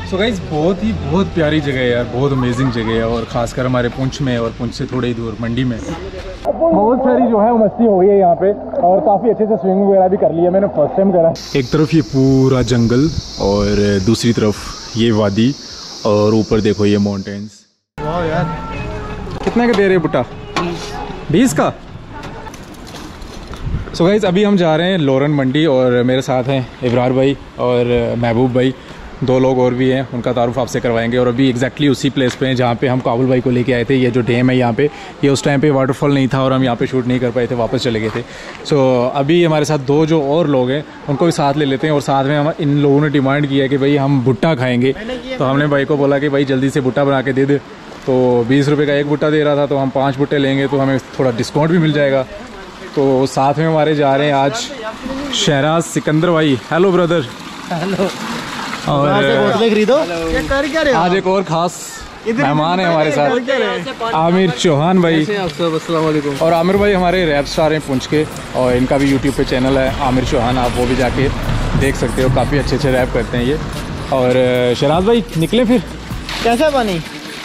So guys बहुत प्यारी जगह है यार, बहुत अमेजिंग जगह है, और खासकर हमारे पुंछ में और पुंछ से थोड़ी दूर मंडी में बहुत सारी जो है मस्ती हो गई है यहाँ पे, और काफ़ी अच्छे से स्विमिंग वगैरह भी कर लिया मैंने, फर्स्ट टाइम करा। एक तरफ ये पूरा जंगल और दूसरी तरफ ये वादी, और ऊपर देखो ये माउंटेन्स। वाह यार, कितने का दे रहे बुट्टा? 20 का। सो गाइस अभी हम जा रहे हैं लोरन मंडी, और मेरे साथ हैं इब्रार भाई और महबूब भाई, 2 लोग और भी हैं, उनका तारुफ आपसे करवाएंगे। और अभी एग्जैक्टली उसी प्लेस पे हैं जहाँ पे हम काबुल भाई को लेके आए थे। ये जो डैम है यहाँ पे, ये उस टाइम पे वाटरफॉल नहीं था और हम यहाँ पे शूट नहीं कर पाए थे, वापस चले गए थे। सो अभी हमारे साथ 2 जो और लोग हैं उनको भी साथ ले लेते हैं, और साथ में हम इन लोगों ने डिमांड किया कि भाई हम भुट्टा खाएँगे, तो हमने भाई को बोला कि भाई जल्दी से भुट्टा बना के दे दे। तो 20 रुपये का एक भुट्टा दे रहा था, तो हम 5 भुट्टे लेंगे तो हमें थोड़ा डिस्काउंट भी मिल जाएगा। तो साथ में हमारे जा रहे हैं आज शहराज सिकंदर भाई। Hello brother. हेलो। और खरीदो। आज एक और खास मेहमान है हमारे साथ, आमिर चौहान भाई। अस्सलाम वालेकुम। और आमिर भाई हमारे रैप स्टार हैं पुंछ के, और इनका भी यूट्यूब पे चैनल है आमिर चौहान, आप वो भी जाके देख सकते हो, काफ़ी अच्छे रैप करते हैं ये। और शहराज भाई निकले फिर? कैसा पानी?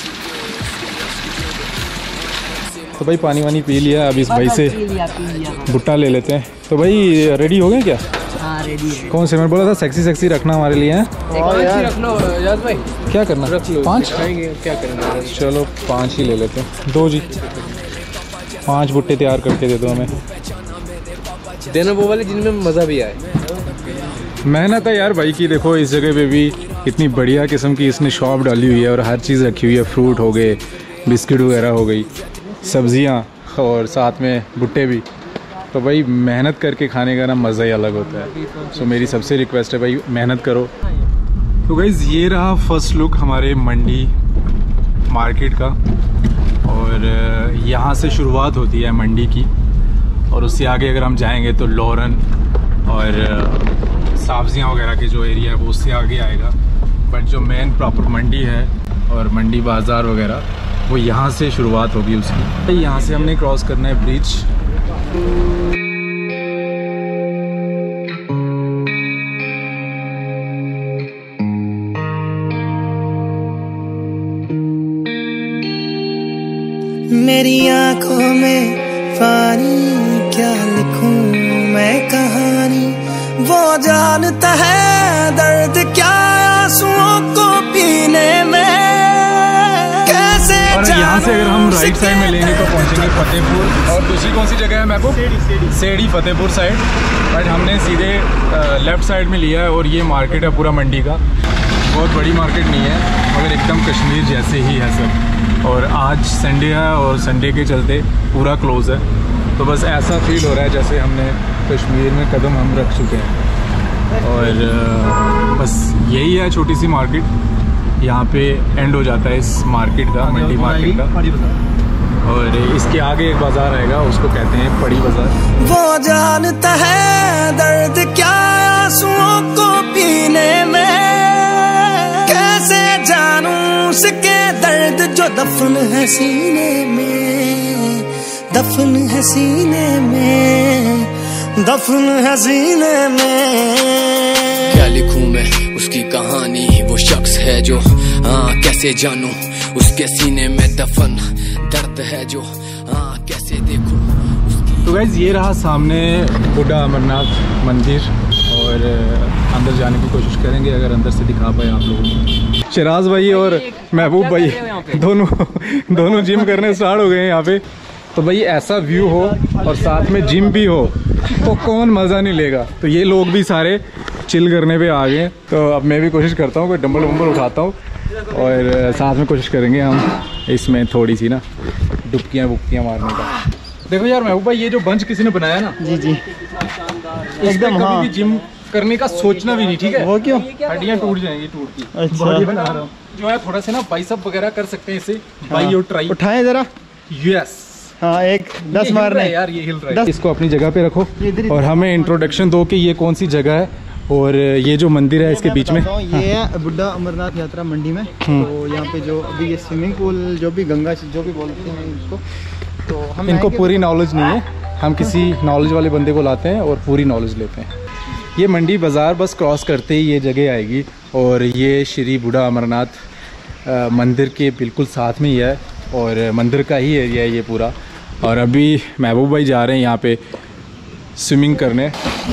तो भाई पानी वानी पी लिया, अब इस भाई से भुट्टा ले लेते हैं। तो भाई रेडी हो गए क्या? हाँ रेडी है। कौन से? मैंने बोला था सेक्सी रखना हमारे लिए है। रख लो याद भाई। क्या करना? रख लो। 5 क्या करना? चलो 5 ही ले लेते हैं। 2 जी 5 भुट्टे तैयार करके दे दो हमें। देना वो वाले जिनमें मज़ा भी आए। मेहनत है यार भाई की, देखो इस जगह पे भी इतनी बढ़िया किस्म की इसने शॉप डाली हुई है, और हर चीज़ रखी हुई है, फ्रूट हो गए, बिस्किट वगैरह हो गई, सब्जियां, और साथ में भुट्टे भी। तो भाई मेहनत करके खाने का ना मज़ा ही अलग होता है। सो मेरी सबसे रिक्वेस्ट है भाई मेहनत करो। तो गाइज़ ये रहा फर्स्ट लुक हमारे मंडी मार्केट का, और यहाँ से शुरुआत होती है मंडी की, और उससे आगे अगर हम जाएंगे तो लोरन और सब्जियाँ वगैरह के जो एरिया है वो उससे आगे आएगा। बट जो मेन प्रॉपर मंडी है और मंडी बाज़ार वगैरह वो यहाँ से शुरुआत होगी उसकी। यहाँ से हमने क्रॉस करना है ब्रिज। मेरी आंखों में पानी, क्या लिखूं मैं कहानी, वो जानता है दर्द क्या आंसुओं को पीने में। और यहाँ से अगर हम राइट साइड में लेंगे तो पहुँचेंगे फतेहपुर, और दूसरी कौन सी जगह है महबूब? सेड़ी फतेहपुर साइड। बट हमने सीधे लेफ़्ट साइड में लिया है, और ये मार्केट है पूरा मंडी का, बहुत बड़ी मार्केट नहीं है मगर एकदम कश्मीर जैसे ही है सब। और आज संडे है, और संडे के चलते पूरा क्लोज़ है, तो बस ऐसा फील हो रहा है जैसे हमने कश्मीर में कदम हम रख चुके हैं। और बस यही है छोटी सी मार्केट, यहाँ पे एंड हो जाता है इस मार्केट का, मंडी मार्केट का। और इसके आगे एक बाज़ार आएगा, उसको कहते हैं पड़ी बाज़ार। वो जानता है दर्द क्या आंसुओं को पीने में, कैसे जानूं उसके दर्द जो दफन है सीने में, दफन है सीने में, दफन है सीने में। क्या लिखूं मैं उसकी कहानी, वो शख्स है जो कैसे जानूं उसके सीने में दफन दर्द है जो कैसे देखूं उसकी। तो गाइस ये रहा सामने बुड्ढा अमरनाथ मंदिर, और अंदर जाने की कोशिश करेंगे अगर अंदर से दिखा पाए आप लोगों को। शहराज भाई और महबूब भाई दोनों जिम करने स्टार्ट हो गए हैं यहाँ पे। तो भाई ऐसा व्यू हो और साथ में जिम भी हो तो कौन मज़ा नहीं लेगा। तो ये लोग भी सारे चिल करने पे आ गए। तो अब मैं भी कोशिश करता हूँ, कोई डंबल वम्बल उठाता हूँ, और साथ में कोशिश करेंगे हम इसमें थोड़ी सी ना डुबकियाँ बुबकियाँ मारने का। देखो यार महबूब भाई, ये जो बंच किसी ने बनाया ना, जी एकदम कभी भी जिम करने का सोचना भी नहीं, ठीक है? वो क्यों? हड्डियाँ टूट जाएंगी टूट की। अच्छा। बॉडी बना रहा हूँ जो है, थोड़ा सा ना बाइसेप वगैरह कर सकते हैं इसे। बाई और ट्राई उठाएं जरा। यस। हाँ, एक 10 मारने यार, ये हिल रहा है। इसको अपनी जगह पे रखो और हमें इंट्रोडक्शन दो कि ये कौन सी जगह है, और ये जो मंदिर है इसके बीच में। ये है बुड्ढा अमरनाथ यात्रा मंडी में। तो यहाँ पे जो अभी ये स्विमिंग पूल, जो भी गंगा जो भी बोलते हैं इसको, तो हम इनको पूरी नॉलेज नहीं है, हम किसी नॉलेज वाले बंदे को लाते हैं और पूरी नॉलेज लेते हैं। ये मंडी बाज़ार बस क्रॉस करते ही ये जगह आएगी और ये श्री बूढ़ा अमरनाथ मंदिर के बिल्कुल साथ में ही है और मंदिर का ही एरिया है ये पूरा। और अभी महबूब भाई जा रहे हैं यहाँ पे स्विमिंग करने।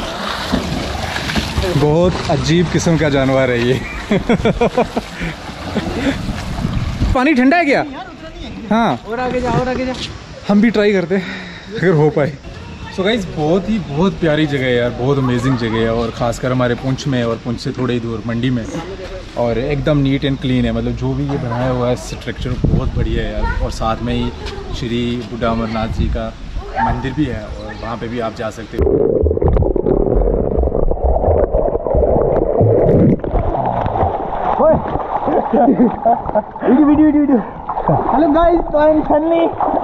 बहुत अजीब किस्म का जानवर है ये। पानी ठंडा है क्या? हाँ, और आगे जा, और आगे जा। हम भी ट्राई करते हैं अगर हो पाए। सो गाइस बहुत प्यारी जगह है यार, बहुत अमेजिंग जगह है और ख़ासकर हमारे पुंछ में और पुंछ से थोड़े ही दूर मंडी में। और एकदम नीट एंड क्लीन है, मतलब जो भी ये बनाया हुआ है स्ट्रक्चर बहुत बढ़िया है यार। और साथ में ही श्री बूढ़ा अमरनाथ जी का मंदिर भी है और वहाँ पे भी आप जा सकते हो। वीडियो हेलो गाइस, तो आई एम फनी।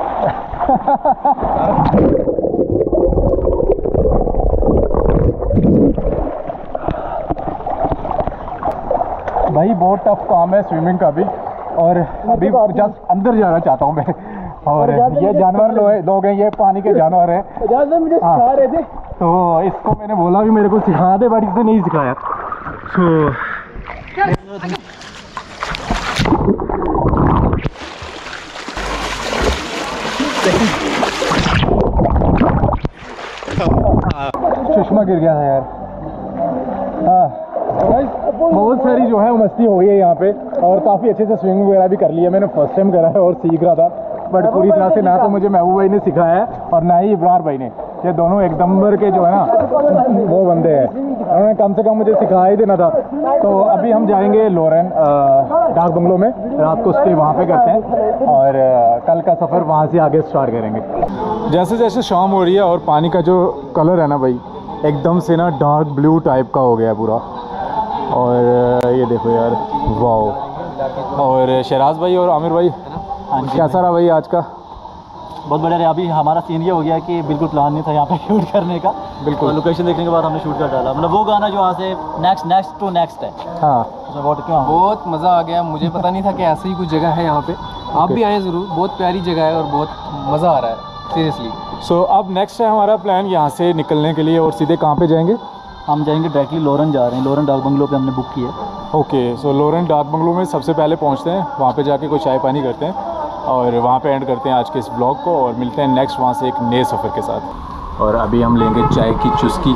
भाई बहुत टफ काम है स्विमिंग का भी, और अभी जस्ट अंदर जाना चाहता हूँ मैं। और ये जानवर लोग हैं, ये पानी के जानवर हैं। मुझे सिखा रहे थे तो इसको मैंने बोला भी मेरे को सिखा दे, बट इसने नहीं सिखाया। तो चश्मा गिर गया था यार। हाँ, बहुत सारी जो है मस्ती हो गई है यहाँ पे और काफ़ी अच्छे से स्विमिंग वगैरह भी कर लिया। मैंने फर्स्ट टाइम करा है और सीख रहा था, बट पूरी तरह से ना तो मुझे महबूब भाई ने सिखाया है और ना ही इब्रार भाई ने। ये दोनों एक नंबर के जो है ना वो बंदे हैं, उन्होंने कम से कम मुझे सिखा ही देना था। तो अभी हम जाएंगे लोरेन डाक बंगलो में, रात को स्टे वहाँ पे करते हैं और कल का सफ़र वहाँ से आगे स्टार्ट करेंगे। जैसे जैसे शाम हो रही है और पानी का जो कलर है ना भाई, एकदम से ना डार्क ब्लू टाइप का हो गया है पूरा। और ये देखो यार, वाह। और शहराज भाई और आमिर भाई, कैसा रहा भाई आज का? बहुत बढ़िया रहा। अभी हमारा सीन ये हो गया कि बिल्कुल प्लान नहीं था यहाँ पे शूट करने का, बिल्कुल लोकेशन देखने के बाद हमने शूट कर डाला। मतलब वो गाना जो वहाँ से नेक्स्ट है। हाँ, बहुत मज़ा आ गया। मुझे पता नहीं था कि ऐसी ही कुछ जगह है यहाँ पे। आप भी आए ज़रूर, बहुत प्यारी जगह है और बहुत मज़ा आ रहा है सीरियसली। सो अब नेक्स्ट है हमारा प्लान यहाँ से निकलने के लिए, और सीधे कहाँ पे जाएंगे? हम जाएंगे डायरेक्टली लोरेन जा रहे हैं। लोरेन डाक बंगलो पे हमने बुक किया है। ओके, सो लोरेन डाक बंगलो में सबसे पहले पहुँचते हैं, वहाँ पे जाके कोई चाय पानी करते हैं और वहाँ पे एंड करते हैं आज के इस ब्लॉग को और मिलते हैं नेक्स्ट वहाँ से एक नए सफ़र के साथ। और अभी हम लेंगे चाय की चुस्की।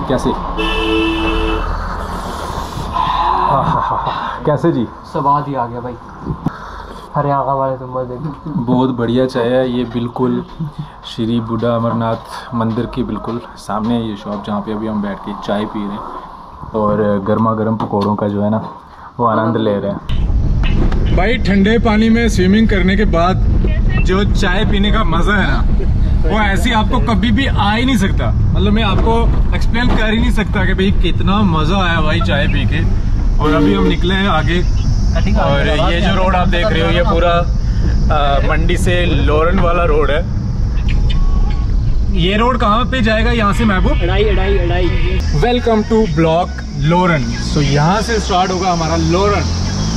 कैसे जी? स्वाद ही आ गया भाई। अरे आगा वाले तुम मत देखो, बहुत बढ़िया चाय है ये। बिल्कुल श्री बूढ़ा अमरनाथ मंदिर के बिल्कुल सामने है ये शॉप, जहाँ पे अभी हम बैठ के चाय पी रहे हैं और गर्मा गर्म पकौड़ों का जो है ना वो आनंद ले रहे हैं। भाई ठंडे पानी में स्विमिंग करने के बाद जो चाय पीने का मज़ा है ना, वो ऐसी आपको कभी भी आ ही नहीं सकता। मतलब मैं आपको एक्सप्लेन कर ही नहीं सकता कि भाई कितना मज़ा आया भाई चाय पी के। और अभी हम निकले हैं आगे और ये जो रोड आप देख रहे हो ये पूरा मंडी से लोरेन वाला रोड है। ये रोड कहाँ पे जाएगा यहाँ से महबूब? अड़ाई। वेलकम टू ब्लॉक लोरेन। सो यहाँ से स्टार्ट होगा हमारा लोरेन।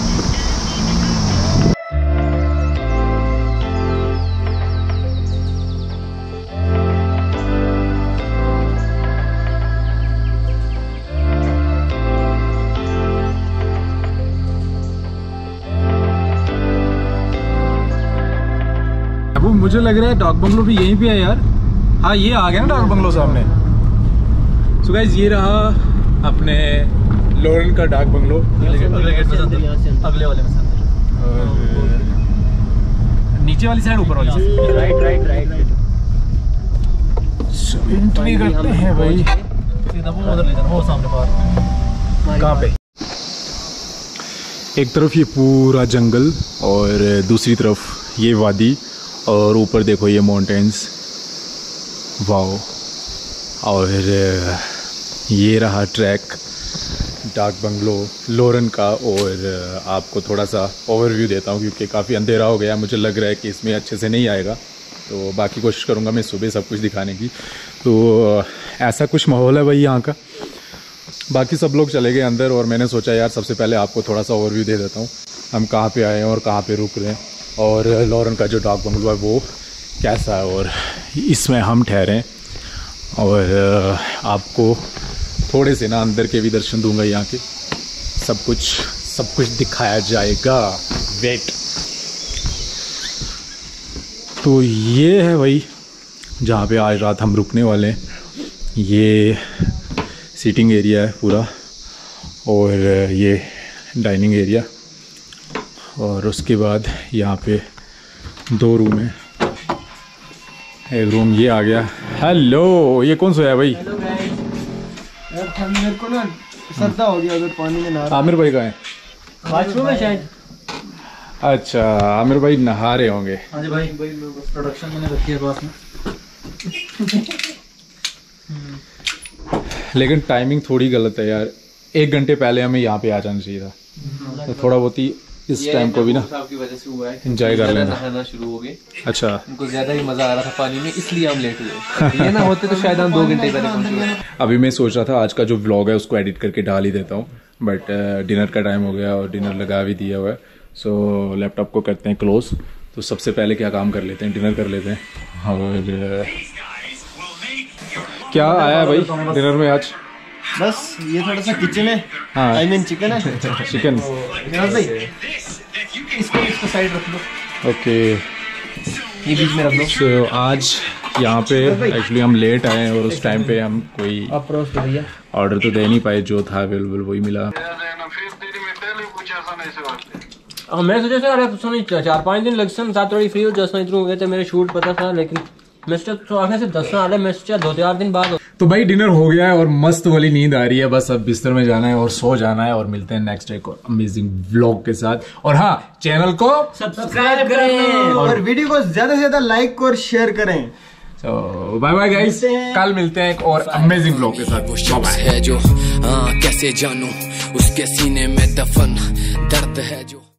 मुझे लग रहा है डाक बंगलो भी यहीं पे है यार। हाँ, ये आ गया ना डाक बंगलो सामने। सो गाइस, ये रहा अपने लोरेन का डाक बंगलो। अगले वाले में और नीचे वाली साइड, ऊपर वाली साइड? राइट। एंट्री करते हैं भाई। वो सामने बाहर कहाँ पे? एक तरफ ये पूरा जंगल और दूसरी तरफ ये वादी और ऊपर देखो ये माउंटेन्स। वाओ। और ये रहा ट्रैक डाक बंगलो लोरेन का। और आपको थोड़ा सा ओवरव्यू देता हूँ क्योंकि काफ़ी अंधेरा हो गया, मुझे लग रहा है कि इसमें अच्छे से नहीं आएगा, तो बाकी कोशिश करूँगा मैं सुबह सब कुछ दिखाने की। तो ऐसा कुछ माहौल है भाई यहाँ का। बाकी सब लोग चले गए अंदर और मैंने सोचा यार सबसे पहले आपको थोड़ा सा ओवरव्यू दे देता हूँ हम कहाँ पे आए हैं और कहाँ पे रुक रहे हैं और लोरेन का जो डाक बंगलो है वो कैसा है और इसमें हम ठहरे हैं। और आपको थोड़े से ना अंदर के भी दर्शन दूंगा यहाँ के, सब कुछ दिखाया जाएगा। वेट। तो ये है भाई जहाँ पे आज रात हम रुकने वाले हैं। ये सीटिंग एरिया है पूरा, और ये डाइनिंग एरिया, और उसके बाद यहाँ पे 2 रूम है। एक रूम ये आ गया। हेलो, ये कौन सोया भाई? मेरे को ना सर्दा हो गया अगर पानी में नहा। आमिर भाई कहाँ है? बाथरूम में शायद। अच्छा, आमिर भाई नहा रहे होंगे। हाँ जी भाई प्रोडक्शन मैंने रखी है पास में। लेकिन टाइमिंग थोड़ी गलत है यार, 1 घंटे पहले हमें यहाँ पे आ जाना चाहिए था। तो थोड़ा बहुत ही इस टाइम को भी ना की वजह से हुआ है, एंजॉय कर लेना। नहाना शुरू हो गए। अच्छा, उनको ज्यादा ही मजा आ रहा था पानी में, इसलिए हम लेट हुए। ये ना होते तो शायद हम 2 घंटे पहले पहुंचे। अभी मैं सोच रहा था आज का जो व्लॉग है उसको एडिट करके डाल ही देता हूँ, बट डिनर का टाइम हो गया और डिनर लगा भी दिया हुआ है। सो लैपटॉप को करते हैं क्लोज। तो सबसे पहले क्या काम कर लेते हैं, डिनर कर लेते हैं। और क्या आया है भाई डिनर में आज? बस ये थोड़ा सा किचन है, हाँ। आई मीन चिकन है। चिकन। भाई इसको साइड रख लो, ओके, ये बीच में रख लो। सो आज यहाँ पे एक्चुअली हम लेट आए और उस टाइम पे हम कोई ऑर्डर तो दे नहीं पाए, जो था अवेलेबल वही मिला। मैं सोचा सर अरे सुनो 4-5 दिन लगसन साथ थोड़ी फ्री हो जस्ट इधर हो गए थे, मेरे शूट पता था, लेकिन मैं सोचा तो आगे से 10 आ रहे, मैं सोचा 2-4 दिन बाद। तो भाई डिनर हो गया है और मस्त वाली नींद आ रही है, बस अब बिस्तर में जाना है और सो जाना है, और मिलते हैं नेक्स्ट डे को अमेजिंग व्लॉग के साथ। और हाँ, चैनल को सब्सक्राइब करें और वीडियो को ज्यादा से ज्यादा लाइक और शेयर करें। तो बाय बाय गाइस, कल मिलते हैं एक और अमेजिंग व्लॉग के साथ। वो शख्स है जो कैसे जानूं उसके सीने में दफन दर्द है जो